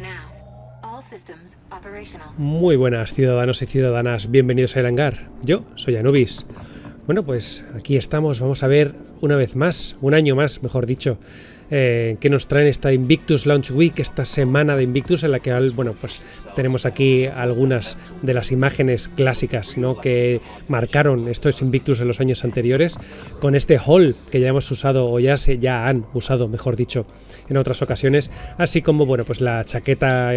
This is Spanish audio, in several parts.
Muy buenas ciudadanos y ciudadanas, bienvenidos a El Hangar. Yo soy Anubis. Bueno, pues aquí estamos, vamos a ver una vez más, un año más, mejor dicho, que nos traen esta Invictus Launch Week, esta semana de Invictus en la que, bueno, pues tenemos aquí algunas de las imágenes clásicas, ¿no?, que marcaron estos Invictus en los años anteriores, con este haul que ya hemos usado, o ya han usado, mejor dicho, en otras ocasiones, así como, bueno, pues la chaqueta,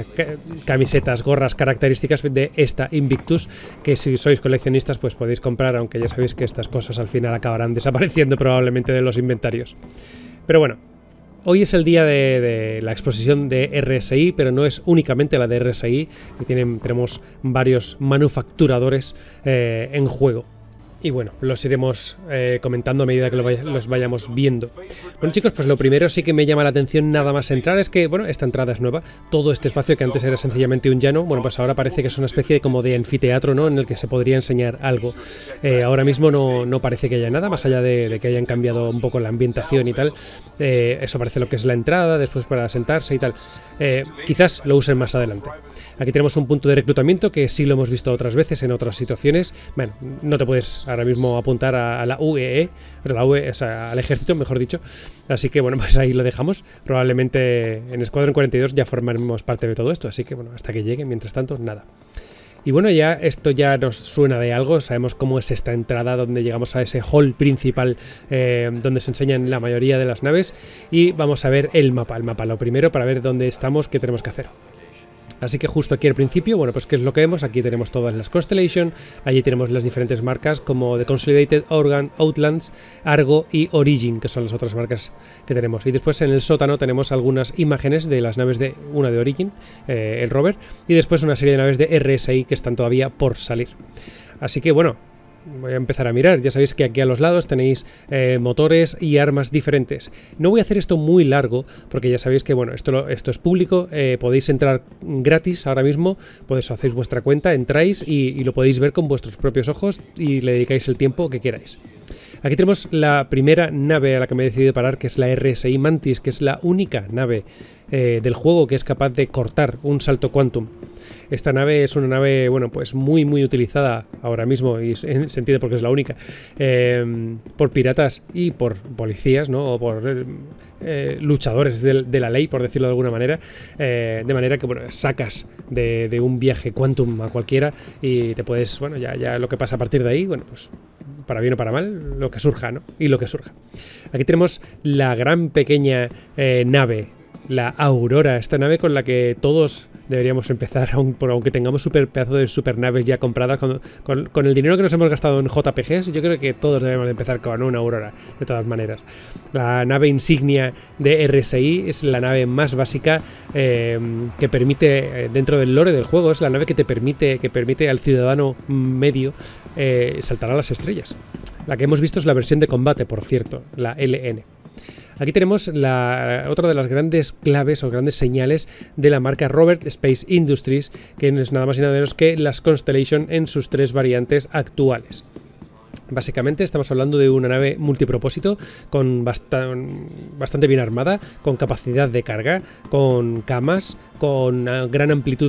camisetas, gorras características de esta Invictus, que si sois coleccionistas pues podéis comprar, aunque ya sabéis que estas cosas al final acabarán desapareciendo probablemente de los inventarios. Pero bueno, hoy es el día de la exposición de RSI, pero no es únicamente la de RSI, tenemos varios manufacturadores en juego. Y bueno, los iremos comentando a medida que los vayamos viendo. Bueno, chicos, pues lo primero sí que me llama la atención nada más entrar es que, bueno, esta entrada es nueva. Todo este espacio que antes era sencillamente un llano, bueno, pues ahora parece que es una especie como de anfiteatro, ¿no?, en el que se podría enseñar algo. Ahora mismo no parece que haya nada, más allá de que hayan cambiado un poco la ambientación y tal. Eso parece lo que es la entrada, después para sentarse y tal. Quizás lo usen más adelante. Aquí tenemos un punto de reclutamiento que sí lo hemos visto otras veces en otras situaciones. Bueno, no te puedes ahora mismo apuntar a la UEE, o sea, al ejército, mejor dicho. Así que bueno, pues ahí lo dejamos. Probablemente en Escuadrón 42 ya formaremos parte de todo esto, así que bueno, hasta que llegue, mientras tanto, nada. Y bueno, ya esto ya nos suena de algo, sabemos cómo es esta entrada donde llegamos a ese hall principal donde se enseñan la mayoría de las naves, y vamos a ver el mapa lo primero para ver dónde estamos, qué tenemos que hacer. Así que justo aquí al principio, bueno, pues ¿qué es lo que vemos? Aquí tenemos todas las Constellation, allí tenemos las diferentes marcas como The Consolidated, Outlands, Argo y Origin, que son las otras marcas que tenemos. Y después en el sótano tenemos algunas imágenes de las naves una de Origin, el rover, y después una serie de naves de RSI que están todavía por salir. Así que bueno, voy a empezar a mirar. Ya sabéis que aquí a los lados tenéis motores y armas diferentes. No voy a hacer esto muy largo porque ya sabéis que bueno, esto es público, podéis entrar gratis ahora mismo, pues hacéis vuestra cuenta, entráis y lo podéis ver con vuestros propios ojos y le dedicáis el tiempo que queráis. Aquí tenemos la primera nave a la que me he decidido parar, que es la RSI Mantis, que es la única nave del juego que es capaz de cortar un salto quantum. Esta nave es una nave, bueno, pues muy utilizada ahora mismo, y en sentido porque es la única, por piratas y por policías, ¿no?, o por luchadores de la ley, por decirlo de alguna manera, de manera que, bueno, sacas de un viaje quantum a cualquiera y te puedes, bueno, ya lo que pasa a partir de ahí, bueno, pues para bien o para mal, lo que surja, ¿no? Y lo que surja. Aquí tenemos la gran pequeña nave, la Aurora, esta nave con la que todos deberíamos empezar, aunque tengamos pedazo de supernaves ya compradas, con el dinero que nos hemos gastado en JPGs, yo creo que todos debemos empezar con una Aurora, de todas maneras. La nave insignia de RSI es la nave más básica que permite, dentro del lore del juego, es la nave que permite al ciudadano medio saltar a las estrellas. La que hemos visto es la versión de combate, por cierto, la LN. Aquí tenemos otra de las grandes claves o grandes señales de la marca Robert Space Industries, que no es nada más y nada menos que las Constellation en sus 3 variantes actuales. Básicamente estamos hablando de una nave multipropósito con bastante bien armada, con capacidad de carga, con camas, con una gran amplitud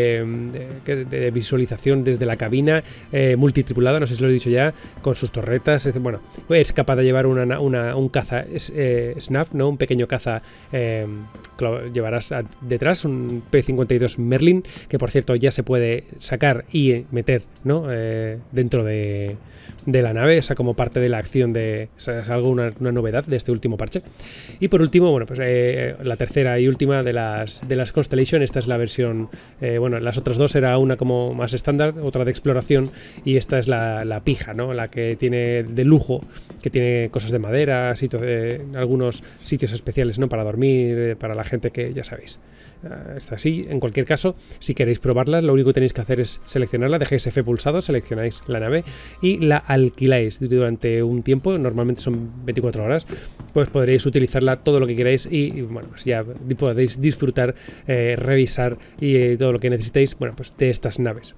de visualización desde la cabina, multitripulada, no sé si lo he dicho ya, con sus torretas. Bueno, es capaz de llevar un caza SNAF, ¿no?, un pequeño caza que lo llevarás detrás, un P-52 Merlin, que por cierto ya se puede sacar y meter, ¿no?, dentro de la nave, o sea, como parte de la acción o sea, es algo, una novedad de este último parche. Y por último, bueno, pues la tercera y última de las Constellation, esta es la versión, bueno, las otras dos era una como más estándar, otra de exploración, y esta es la pija, ¿no?, la que tiene de lujo, que tiene cosas de madera, algunos sitios especiales, ¿no?, para dormir, para la gente que ya sabéis. Está así. En cualquier caso, si queréis probarla, lo único que tenéis que hacer es seleccionarla, dejáis F pulsado, seleccionáis la nave y la alquiláis durante un tiempo, normalmente son 24 horas, pues podréis utilizarla todo lo que queráis y bueno, pues ya podéis disfrutar, revisar y todo lo que necesitéis, bueno, pues de estas naves.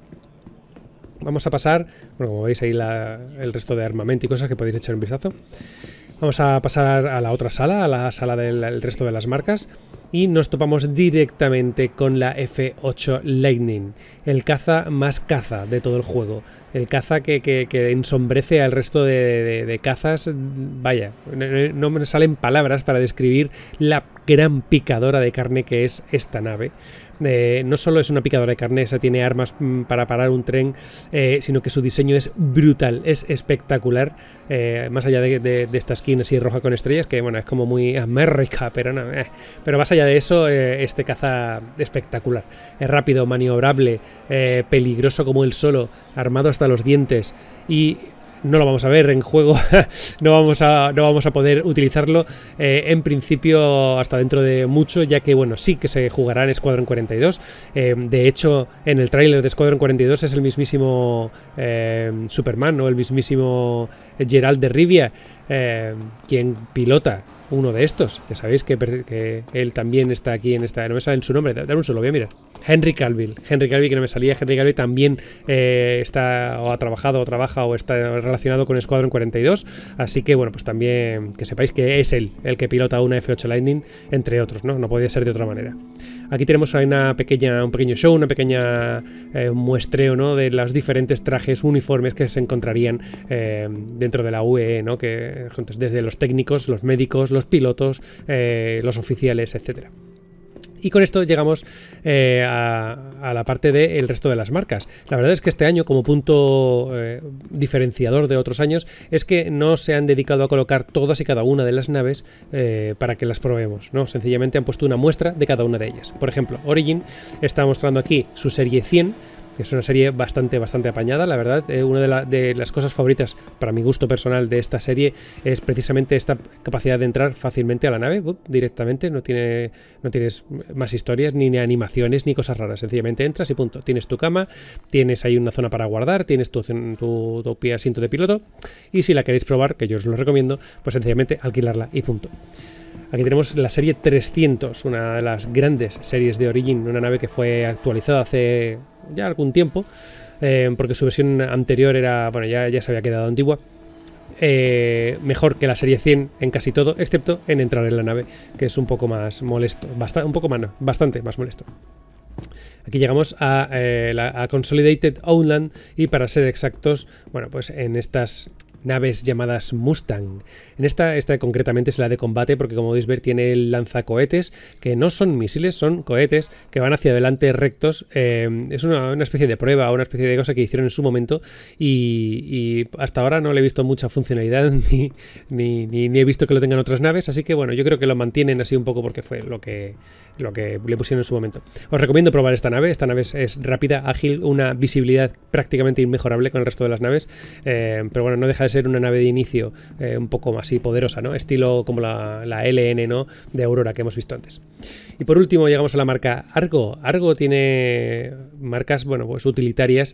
Vamos a pasar, bueno, como veis ahí el resto de armamento y cosas que podéis echar un vistazo. Vamos a pasar a la otra sala, a la sala del resto de las marcas, y nos topamos directamente con la F8 Lightning, el caza más caza de todo el juego, el caza que ensombrece al resto de cazas. Vaya, no me salen palabras para describir la gran picadora de carne que es esta nave. No solo es una picadora de carne, esa tiene armas para parar un tren, sino que su diseño es brutal, es espectacular, más allá de esta skin así roja con estrellas, que bueno, es como muy América, pero no, pero más allá de eso, este caza espectacular, es rápido, maniobrable, peligroso como él solo, armado hasta los dientes, y no lo vamos a ver en juego, no vamos a poder utilizarlo en principio hasta dentro de mucho, ya que bueno, sí que se jugará en Squadron 42. De hecho, en el tráiler de Squadron 42 es el mismísimo Superman, ¿no? El mismísimo Geralt de Rivia quien pilota uno de estos. Ya sabéis que él también está aquí en esta... No me sale en su nombre, dame un solo, voy a mirar. Henry Cavill, que no me salía. Henry Cavill también está o ha trabajado o trabaja o está relacionado con Squadron 42, así que bueno, pues también que sepáis que es él el que pilota una F8 Lightning, entre otros, ¿no? No podía ser de otra manera. Aquí tenemos un pequeño show, una pequeña muestreo, ¿no? De los diferentes trajes, uniformes que se encontrarían dentro de la UE, ¿no? Que desde los técnicos, los médicos, los pilotos, los oficiales, etcétera. Y con esto llegamos a la parte del resto de las marcas. La verdad es que este año, como punto diferenciador de otros años, es que no se han dedicado a colocar todas y cada una de las naves para que las probemos, ¿no? Sencillamente han puesto una muestra de cada una de ellas. Por ejemplo, Origin está mostrando aquí su serie 100, que es una serie bastante apañada, la verdad. Una de las cosas favoritas para mi gusto personal de esta serie es precisamente esta capacidad de entrar fácilmente a la nave, directamente, no tienes más historias, ni animaciones, ni cosas raras, sencillamente entras y punto. Tienes tu cama, tienes ahí una zona para guardar, tienes tu asiento de piloto, y si la queréis probar, que yo os lo recomiendo, pues sencillamente alquilarla y punto. Aquí tenemos la serie 300, una de las grandes series de Origin, una nave que fue actualizada hace ya algún tiempo, porque su versión anterior era, bueno, ya se había quedado antigua. Mejor que la serie 100 en casi todo, excepto en entrar en la nave, que es un poco más molesto, bastante más molesto. Aquí llegamos a Consolidated Outland, y para ser exactos, bueno, pues en estas naves llamadas Mustang. En esta concretamente es la de combate, porque como podéis ver tiene el lanzacohetes, que no son misiles, son cohetes que van hacia adelante rectos. Es una especie de prueba, una especie de cosa que hicieron en su momento, y hasta ahora no le he visto mucha funcionalidad ni he visto que lo tengan otras naves, así que bueno, yo creo que lo mantienen así un poco porque fue lo que le pusieron en su momento. Os recomiendo probar esta nave es rápida, ágil, una visibilidad prácticamente inmejorable con el resto de las naves, pero bueno, no deja de ser una nave de inicio un poco así poderosa, ¿no? Estilo como la LN, ¿no? De Aurora que hemos visto antes. Y por último llegamos a la marca Argo. Argo tiene marcas, bueno, pues utilitarias,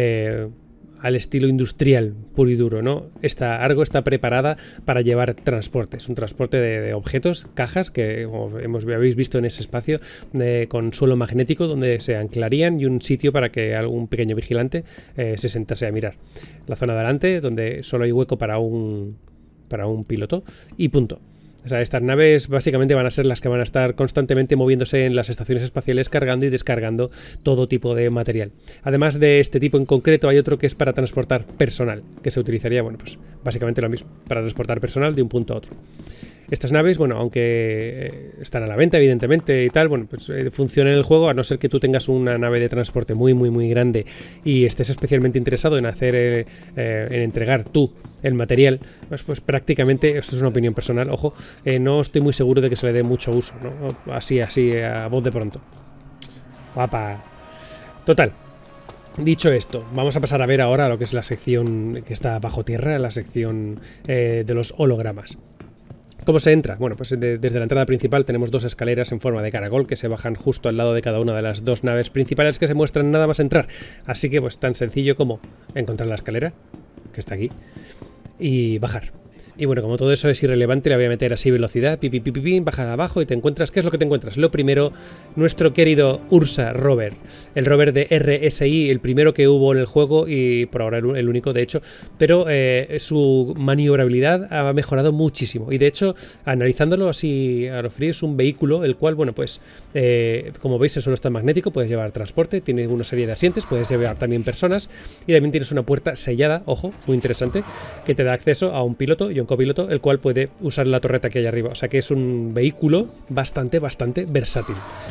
al estilo industrial puro y duro, ¿no? Argo está preparada para llevar transportes, un transporte de objetos, cajas que habéis visto en ese espacio, con suelo magnético donde se anclarían, y un sitio para que algún pequeño vigilante se sentase a mirar. La zona de adelante donde solo hay hueco para un piloto y punto. O sea, estas naves básicamente van a ser las que van a estar constantemente moviéndose en las estaciones espaciales, cargando y descargando todo tipo de material. Además de este tipo en concreto, hay otro que es para transportar personal, que se utilizaría, bueno, pues básicamente lo mismo, para transportar personal de un punto a otro. Estas naves, bueno, aunque están a la venta evidentemente y tal, bueno, pues funcionan en el juego, a no ser que tú tengas una nave de transporte muy grande y estés especialmente interesado en hacer, en entregar tú el material, pues prácticamente, esto es una opinión personal, ojo, no estoy muy seguro de que se le dé mucho uso, ¿no? Así, a voz de pronto. Guapa. Total. Dicho esto, vamos a pasar a ver ahora lo que es la sección que está bajo tierra, la sección de los hologramas. ¿Cómo se entra? Bueno, pues desde la entrada principal tenemos dos escaleras en forma de caracol que se bajan justo al lado de cada una de las dos naves principales que se muestran nada más entrar. Así que pues tan sencillo como encontrar la escalera, que está aquí, y bajar. Y bueno, como todo eso es irrelevante, le voy a meter así velocidad, bajar abajo y te encuentras, ¿qué es lo que te encuentras? Lo primero, nuestro querido Ursa Rover, el rover de RSI, el primero que hubo en el juego y por ahora el único de hecho, pero su maniobrabilidad ha mejorado muchísimo y de hecho, analizándolo así a lo frío, es un vehículo el cual, bueno, pues como veis, eso no está magnético, puedes llevar transporte, tiene una serie de asientos, puedes llevar también personas y también tienes una puerta sellada, ojo, muy interesante, que te da acceso a un piloto y un copiloto, el cual puede usar la torreta que hay arriba. O sea que es un vehículo bastante versátil.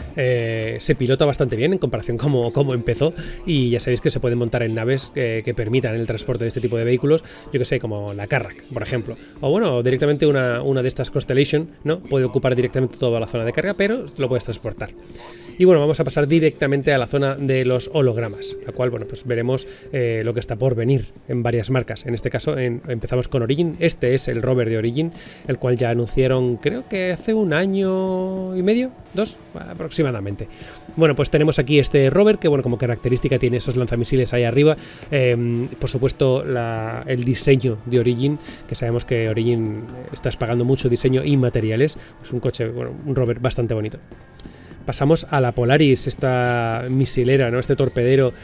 Se pilota bastante bien en comparación como empezó y ya sabéis que se pueden montar en naves que permitan el transporte de este tipo de vehículos, yo que sé, como la Carrack, por ejemplo. O bueno, directamente una de estas Constellation, ¿no? Puede ocupar directamente toda la zona de carga, pero lo puedes transportar. Y bueno, vamos a pasar directamente a la zona de los hologramas, la cual, bueno, pues veremos lo que está por venir en varias marcas. En este caso empezamos con Origin. Este es el rover de Origin, el cual ya anunciaron, creo que hace un año y medio, 2 aproximadamente. Bueno, pues tenemos aquí este rover que, bueno, como característica tiene esos lanzamisiles ahí arriba. Por supuesto, el diseño de Origin, que sabemos que Origin estás pagando mucho diseño y materiales. Es un coche, bueno, un rover bastante bonito. Pasamos a la Polaris, esta misilera, ¿no? Este torpedero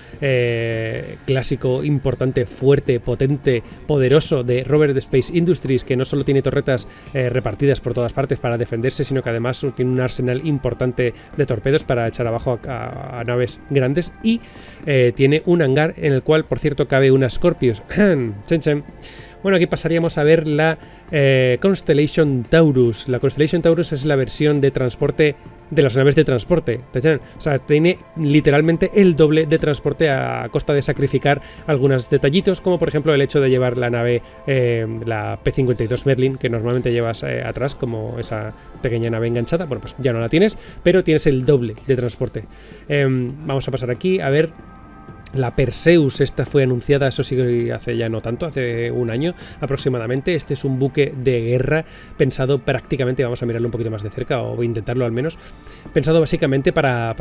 clásico, importante, fuerte, potente, poderoso de Rover de Space Industries, que no solo tiene torretas repartidas por todas partes para defenderse, sino que además tiene un arsenal importante de torpedos para echar abajo a naves grandes y tiene un hangar en el cual, por cierto, cabe una Scorpius. Chen chen. Bueno, aquí pasaríamos a ver la Constellation Taurus. La Constellation Taurus es la versión de transporte de las naves de transporte. O sea, tiene literalmente el doble de transporte a costa de sacrificar algunos detallitos, como por ejemplo el hecho de llevar la nave, la P-52 Merlin, que normalmente llevas atrás, como esa pequeña nave enganchada. Bueno, pues ya no la tienes, pero tienes el doble de transporte. Vamos a pasar aquí a ver. La Perseus, esta fue anunciada, eso sí, hace ya no tanto, hace un año aproximadamente. Este es un buque de guerra pensado prácticamente, vamos a mirarlo un poquito más de cerca o intentarlo al menos, pensado básicamente para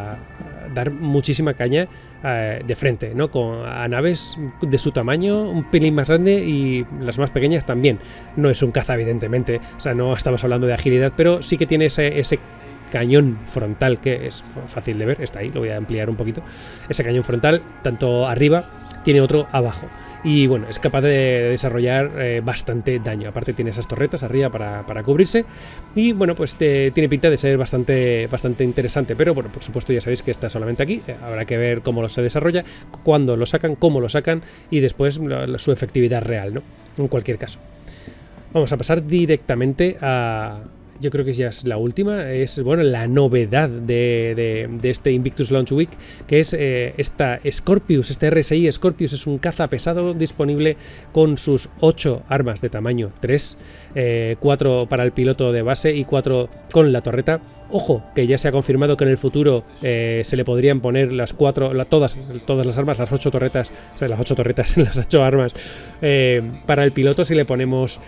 dar muchísima caña de frente, ¿no? A naves de su tamaño, un pelín más grande y las más pequeñas también. No es un caza, evidentemente, o sea, no estamos hablando de agilidad, pero sí que tiene ese cañón frontal que es fácil de ver, está ahí, lo voy a ampliar un poquito. Ese cañón frontal, tanto arriba, tiene otro abajo y bueno, es capaz de desarrollar bastante daño. Aparte tiene esas torretas arriba para cubrirse y bueno, pues tiene pinta de ser bastante interesante, pero bueno, por supuesto ya sabéis que está solamente aquí, habrá que ver cómo se desarrolla, cuándo lo sacan, cómo lo sacan y después su efectividad real, ¿no? En cualquier caso. Vamos a pasar directamente a... Yo creo que ya es la última, es bueno, la novedad de este Invictus Launch Week, que es esta Scorpius, este RSI Scorpius. Es un caza pesado disponible con sus 8 armas de tamaño 3, 4 para el piloto de base y 4 con la torreta. Ojo, que ya se ha confirmado que en el futuro se le podrían poner las 4, todas las armas, las 8 torretas, o sea, las 8 torretas, las 8 armas para el piloto si le ponemos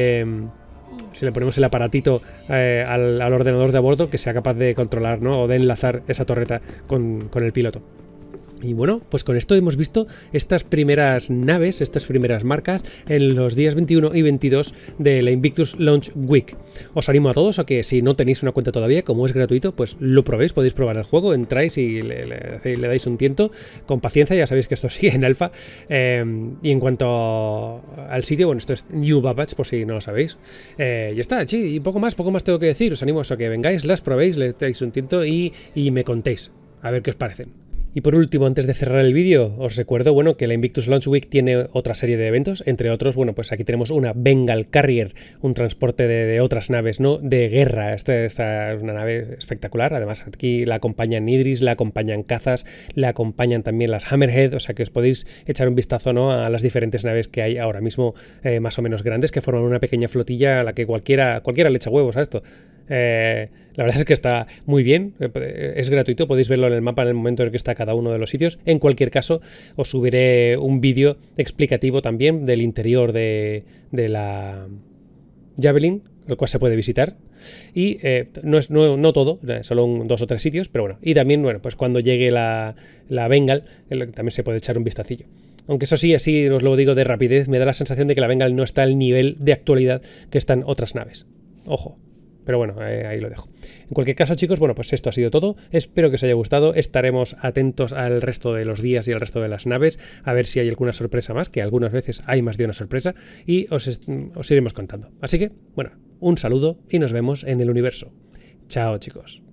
el aparatito al ordenador de a bordo que sea capaz de controlar, ¿no? O de enlazar esa torreta con el piloto. Y bueno, pues con esto hemos visto estas primeras naves, estas primeras marcas en los días 21 y 22 de la Invictus Launch Week. Os animo a todos a que si no tenéis una cuenta todavía, como es gratuito, pues lo probéis, podéis probar el juego, entráis y le dais un tiento con paciencia, ya sabéis que esto sigue en alfa. Y en cuanto al sitio, bueno, esto es New Babbage, por si no lo sabéis. Ya está, sí, y poco más tengo que decir. Os animo a que vengáis, las probéis, le dais un tiento y me contéis a ver qué os parecen. Y por último, antes de cerrar el vídeo, os recuerdo, bueno, que la Invictus Launch Week tiene otra serie de eventos, entre otros, bueno, pues aquí tenemos una Bengal Carrier, un transporte de otras naves, ¿no? De guerra. Esta es una nave espectacular, además aquí la acompañan Idris, la acompañan cazas, la acompañan también las Hammerhead, o sea que os podéis echar un vistazo, ¿no? A las diferentes naves que hay ahora mismo, más o menos grandes, que forman una pequeña flotilla a la que cualquiera le echa huevos a esto. La verdad es que está muy bien, es gratuito, podéis verlo en el mapa en el momento en el que está cada uno de los sitios. En cualquier caso, os subiré un vídeo explicativo también del interior de la Javelin, el cual se puede visitar. Y no todo, solo 2 o 3 sitios, pero bueno. Y también, bueno, pues cuando llegue la Bengal, también se puede echar un vistacillo. Aunque eso sí, así os lo digo de rapidez, me da la sensación de que la Bengal no está al nivel de actualidad que están otras naves. Ojo. Pero bueno, ahí lo dejo. En cualquier caso, chicos, bueno, pues esto ha sido todo. Espero que os haya gustado. Estaremos atentos al resto de los días y al resto de las naves, a ver si hay alguna sorpresa más, que algunas veces hay más de una sorpresa, y os iremos contando. Así que, bueno, un saludo y nos vemos en el universo. Chao, chicos.